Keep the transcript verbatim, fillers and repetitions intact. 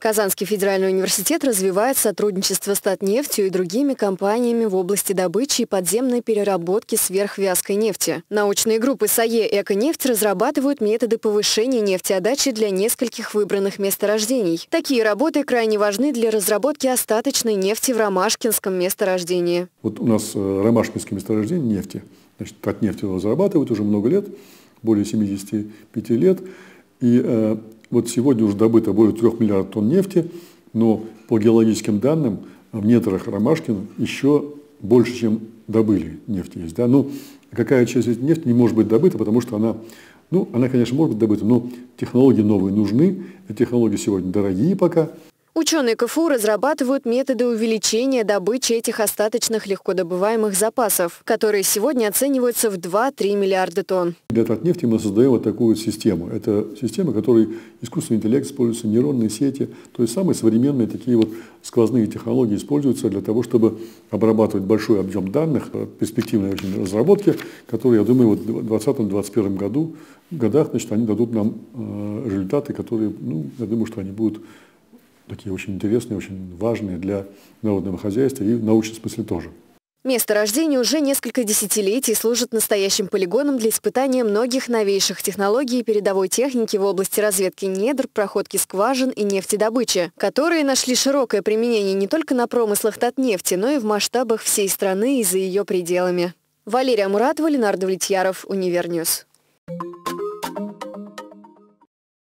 Казанский федеральный университет развивает сотрудничество с Татнефтью и другими компаниями в области добычи и подземной переработки сверхвязкой нефти. Научные группы САЕ «Эконефть» разрабатывают методы повышения нефтеотдачи для нескольких выбранных месторождений. Такие работы крайне важны для разработки остаточной нефти в Ромашкинском месторождении. Вот у нас Ромашкинское месторождение нефти. Значит, Татнефть его разрабатывает уже много лет, более семидесяти пяти лет. И э, вот сегодня уже добыто более трех миллиардов тонн нефти, но по геологическим данным в недрах Ромашкина еще больше, чем добыли нефти есть. Да? Ну, какая часть этой нефти не может быть добыта, потому что она, ну, она, конечно, может быть добыта, но технологии новые нужны, эти технологии сегодня дорогие пока. Ученые КФУ разрабатывают методы увеличения добычи этих остаточных легкодобываемых запасов, которые сегодня оцениваются в два-три миллиарда тонн. Для Татнефти мы создаем вот такую вот систему. Это система, в которой искусственный интеллект используется, нейронные сети. То есть самые современные такие вот сквозные технологии используются для того, чтобы обрабатывать большой объем данных, перспективные очень разработки, которые, я думаю, вот в двадцатом-двадцать первом году, годах, значит, они дадут нам э, результаты, которые, ну, я думаю, что они будут такие очень интересные, очень важные для народного хозяйства и в научном смысле тоже. Месторождение уже несколько десятилетий служит настоящим полигоном для испытания многих новейших технологий и передовой техники в области разведки недр, проходки скважин и нефтедобычи, которые нашли широкое применение не только на промыслах Татнефти, но и в масштабах всей страны и за ее пределами. Валерия Муратова, Ленардо Влетьяров, Универньюз.